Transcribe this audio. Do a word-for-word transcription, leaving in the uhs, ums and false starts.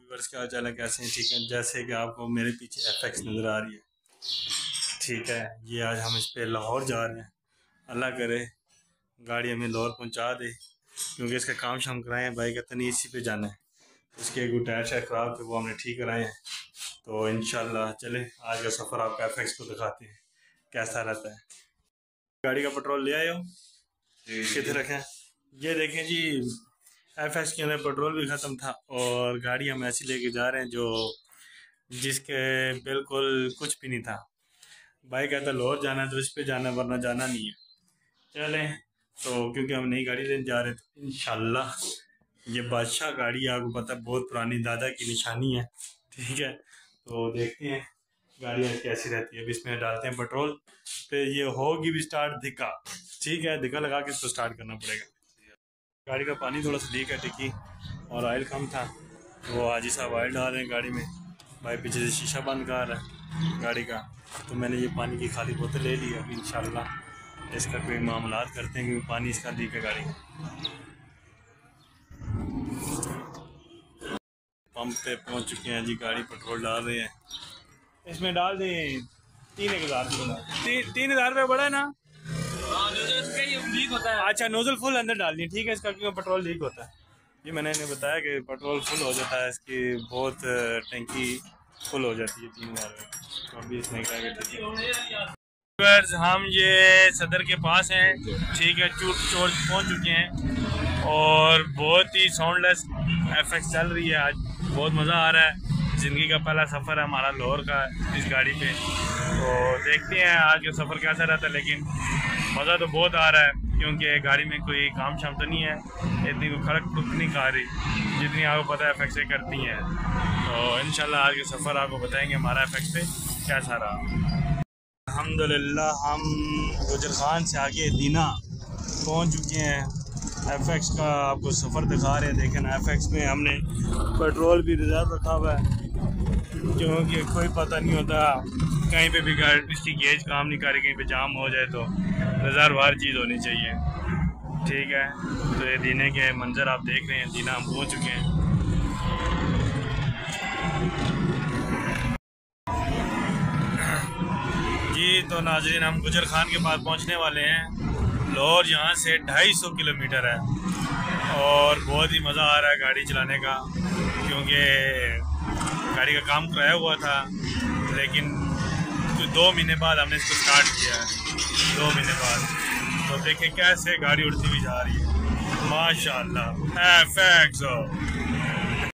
Viewers क्या हाल है, कैसे हैं? ठीक है। जैसे कि आपको मेरे पीछे एफ एक्स नज़र आ रही है, ठीक है। ये आज हम इस पे लाहौर जा रहे हैं। अल्लाह करे गाड़ी हमें लाहौर पहुंचा दे, क्योंकि इसका काम शाम कराए हैं। भाई कहते नहीं इसी पे जाना है, उसके एक टायर शायद ख़राब थे, वो हमने ठीक कराए हैं। तो इंशाल्लाह चले आज का सफ़र आपका एफ एक्स को दिखाते हैं कैसा रहता है। गाड़ी का पेट्रोल ले आए हो, कितने रखें? ये देखें जी, एफ एक्स के अंदर पेट्रोल भी ख़त्म था और गाड़ी हम ऐसी लेके जा रहे हैं जो जिसके बिल्कुल कुछ भी नहीं था। भाई कहता लाहौर जाना है तो इस पे जाना, वरना जाना नहीं है। चलें तो, क्योंकि हम नई गाड़ी लेने जा रहे हैं तो इंशाल्लाह ये बादशाह गाड़ी आपको पता है बहुत पुरानी दादा की निशानी है, ठीक है। तो देखते हैं गाड़ी आज कैसी रहती है। अभी इसमें डालते हैं पेट्रोल, फिर ये होगी भी स्टार्ट धिक्का, ठीक है। धिक्का लगा के इसको स्टार्ट करना पड़ेगा। गाड़ी का पानी थोड़ा सा लीक है टिक्की, और ऑयल कम था, वो हाजी साहब ऑयल डाल रहे हैं गाड़ी में। भाई पीछे से शीशा बंद कर रहा है गाड़ी का, तो मैंने ये पानी की खाली बोतल ले ली। अभी इंशाल्लाह इसका कोई मामलात करते हैं, क्योंकि पानी इसका लीक है गाड़ी का। पंप पे पहुंच चुके हैं जी, गाड़ी पेट्रोल डाल रहे हैं। इसमें डाल दें तीन एक हज़ार तीन तीन हज़ार रुपये बड़ा है ना। लीक होता है। अच्छा, नोजल फुल अंदर डालनी है, ठीक है। इसका क्यों पेट्रोल लीक होता है, ये मैंने इन्हें बताया कि पेट्रोल फुल हो जाता है, इसकी बहुत टंकी फुल हो जाती है तीन हज़ार में। तो अभी इसने कहा कि ठीक है। हम ये सदर के पास हैं, ठीक है। चूट चोर पहुँच चुके हैं और बहुत ही साउंडलेस एफ एक्स चल रही है। आज बहुत मज़ा आ रहा है। ज़िंदगी का पहला सफ़र है हमारा लाहौर का इस गाड़ी पे, तो देखते हैं आज का सफ़र कैसा रहता है। लेकिन मज़ा तो बहुत आ रहा है, क्योंकि गाड़ी में कोई काम शाम तो नहीं है, इतनी कोई खड़क खुड़क नहीं खा रही जितनी आपको पता है एफ एक्स करती हैं। तो इंशाल्लाह आज का सफ़र आपको बताएंगे हमारा एफ एक्स पे कैसा रहा। अल्हम्दुलिल्लाह हम गुजर खान से आगे दीना पहुंच चुके हैं। एफ एक्स का आपको सफ़र दिखा रहे हैं। देखें ना, एफ एक्स में हमने पेट्रोल भी रिजर्व रखा हुआ है, क्योंकि कोई पता नहीं होता कहीं पे भी गाड़ी इसकी गेज काम नहीं कर रही, कहीं पे जाम हो जाए तो रिजर्व हर चीज़ होनी चाहिए, ठीक है। तो ये दीने के मंजर आप देख रहे हैं, दीना हम पहुँच चुके हैं। जी तो नाज़रीन, हम गुजर खान के पास पहुंचने वाले हैं। लाहौर यहाँ से ढाई सौ किलोमीटर है और बहुत ही मज़ा आ रहा है गाड़ी चलाने का, क्योंकि गाड़ी का काम कराया हुआ था, लेकिन तो दो महीने बाद हमने इसको स्टार्ट किया है। दो महीने बाद तो देखें कैसे गाड़ी उड़ती हुई जा रही है, माशाल्लाह। F x